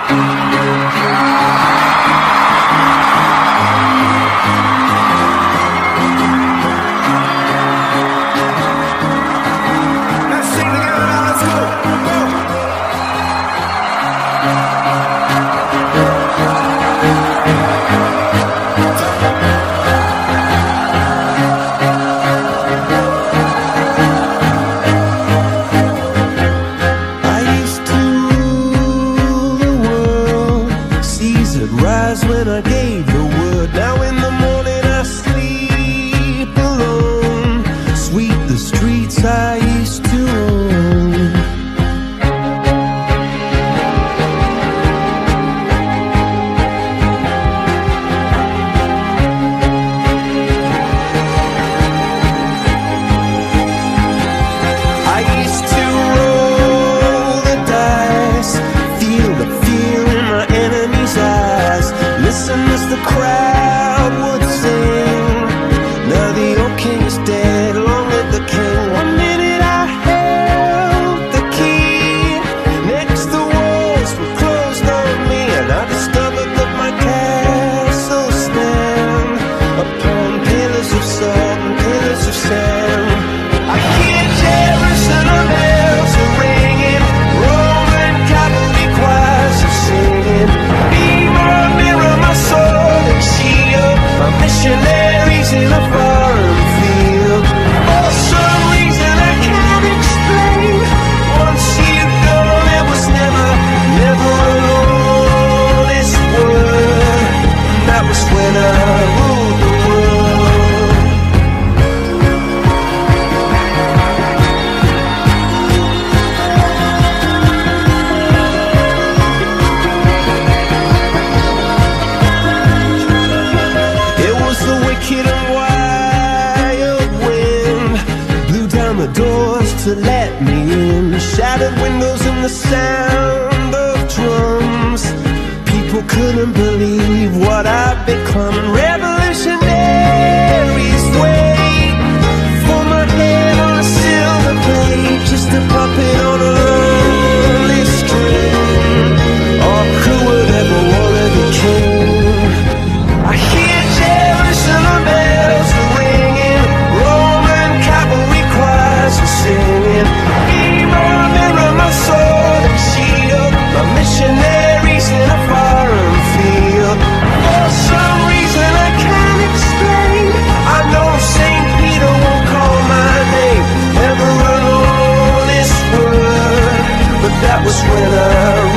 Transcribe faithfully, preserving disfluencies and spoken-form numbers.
When I gave the word, now in the morning I sleep alone. Sweep the streets I used to own. I used to roll the dice, feel the fear in my enemy's eyes. Listen as the crowd would sing. Now the old king is dead, long live the king. One minute I held the key, next the walls were closed on me, and I discovered that my castle stand upon pillars of salt and pillars of sand. I hear Jerusalem bells are ringing, Roman cavalry choirs are singing. Be my mirror, my sword and shield, my missionaries in a foreign field. For some reason I can't explain, once you go there was never, never alone. This word, that was when I ruled the world. Wicked and wild wind blew down the doors to let me in. Shattered windows and the sound of drums. People couldn't believe what I'd become. Revolutionaries wait for my head on a silver plate, just a puppet on a lonely string. Oh, who would ever wanna be king? I hear Jerusalem bells are ringing, Roman cavalry choirs are singing. Be my mirror, my sword and shield, my missionaries in a foreign field. For some reason I can't explain, I know Saint Peter won't call my name, never alone this word, but that was when I